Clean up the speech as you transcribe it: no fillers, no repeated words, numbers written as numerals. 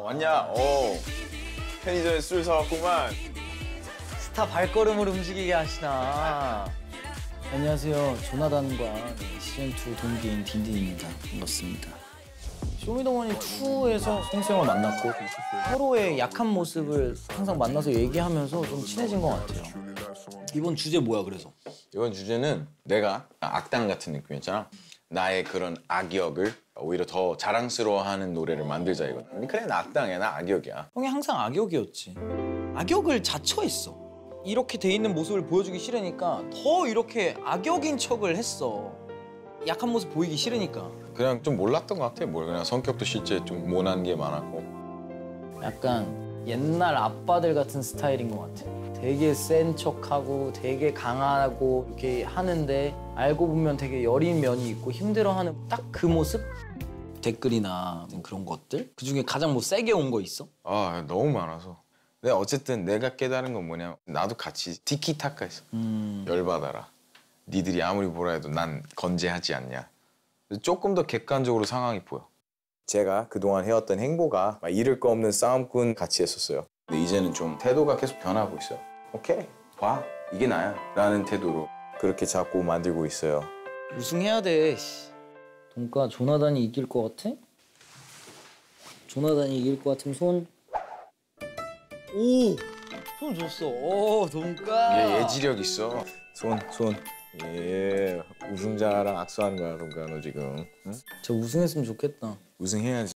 왔냐? 편의점에 술 사왔구만. 스타 발걸음을 움직이게 하시나. 안녕하세요. 조나단과 시즌2 동기인 딘딘입니다. 반갑습니다. 쇼미더머니 2에서 송수영을 만났고 서로의 약한 모습을 항상 만나서 얘기하면서 좀 친해진 것 같아요. 이번 주제 뭐야 그래서? 이번 주제는 내가 악당 같은 느낌이었잖아. 나의 그런 악역을 오히려 더 자랑스러워하는 노래를 만들자 이거든. 그래 나 악당이야, 나 악역이야. 형이 항상 악역이었지. 악역을 자처했어. 이렇게 돼 있는 모습을 보여주기 싫으니까 더 이렇게 악역인 척을 했어. 약한 모습 보이기 싫으니까. 그냥 좀 몰랐던 것 같아. 뭘 그냥 성격도 실제 좀 모난 게 많았고. 약간 옛날 아빠들 같은 스타일인 것 같아. 되게 센 척하고 되게 강하고 이렇게 하는데 알고 보면 되게 여린 면이 있고 힘들어하는 딱 그 모습? 댓글이나 그런 것들? 그중에 가장 뭐 세게 온 거 있어? 아 너무 많아서. 근데 어쨌든 내가 깨달은 건 뭐냐, 나도 같이 티키타카 했어. 열받아라. 니들이 아무리 뭐라 해도 난 건재하지 않냐. 조금 더 객관적으로 상황이 보여. 제가 그동안 해왔던 행보가 막 잃을 거 없는 싸움꾼 같이 했었어요. 근데 이제는 좀 태도가 계속 변하고 있어요. 오케이, 봐. 이게 나야. 라는 태도로 그렇게 자꾸 만들고 있어요. 우승해야 돼. 동가 조나단이 이길 것 같아? 조나단이 이길 것 같으면 손. 오! 손 줬어. 오, 동가. 얘 예지력 있어. 손. 예, 우승자랑 악수하는 거야, 동가 너 지금. 응? 저 우승했으면 좋겠다. 우승해야지.